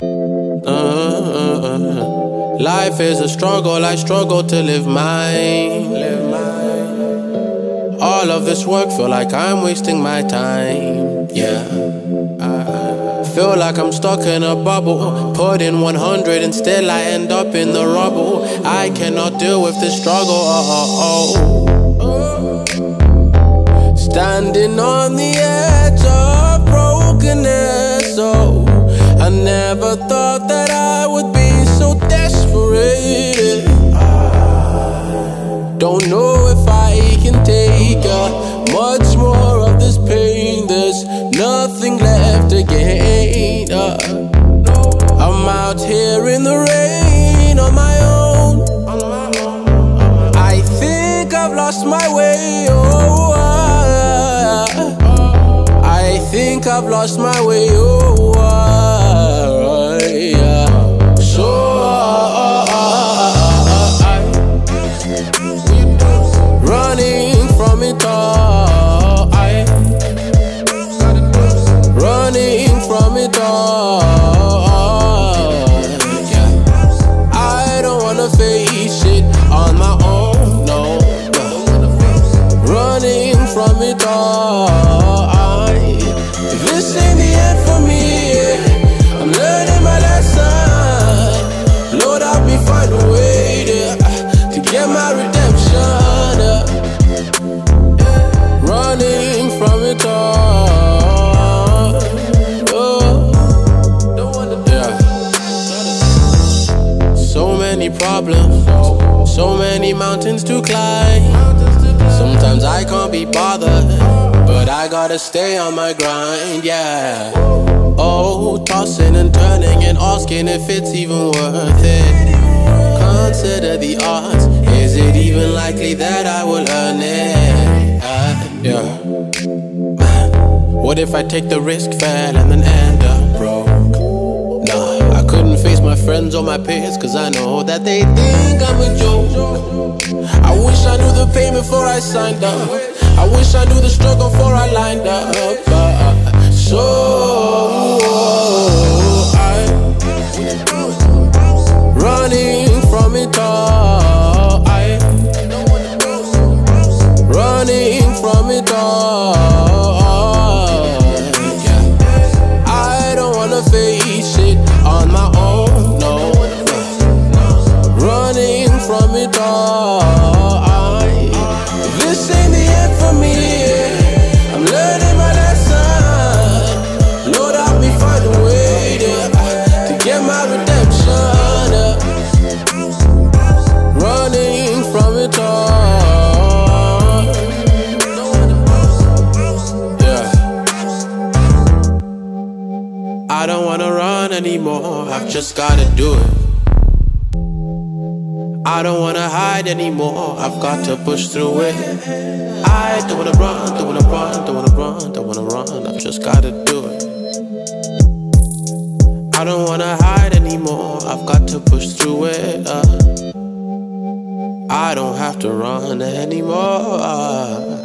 Life is a struggle, I struggle to live mine. All of this work feel like I'm wasting my time. Yeah, I feel like I'm stuck in a bubble. Put in 100 and still I end up in the rubble. I cannot deal with this struggle. Standing on the edge of brokenness. Oh, I never thought that I would be so desperate. Don't know if I can take much more of this pain. There's nothing left to gain. I'm out here in the rain on my own. I think I've lost my way. Oh, I think I've lost my way. Oh, running from it all, running from it all, yeah. I don't wanna face it on my own, no. Running from it all, this ain't the end for me. I'm learning my lesson. Lord, help me find a way to get my redemption. Running from it all. Yeah. So many problems, so many mountains to climb. Sometimes I can't be bothered, but I gotta stay on my grind, yeah. Oh, tossing and turning and asking if it's even worth it. Consider the odds, is it even likely that I will earn it? Yeah. What if I take the risk, fail, and then end up broke? Nah, I couldn't face my friends or my peers, cause I know that they think I'm a joke. I wish I knew the pain before I signed up. I wish I knew the struggle before I lined up. Running from it all, running from it all, yeah. I don't wanna face it on my own, no. Running from it all, this ain't the end for me. I'm learning my lesson. Lord, help me find a way to get my redemption. Running from it all, yeah. I don't wanna run anymore, I've just gotta do it. I don't wanna hide anymore, I've got to push through it. I don't wanna run, don't wanna run, don't wanna run, don't wanna run, I've just gotta do it. I don't wanna hide anymore, I've got to push through it. I don't have to run anymore.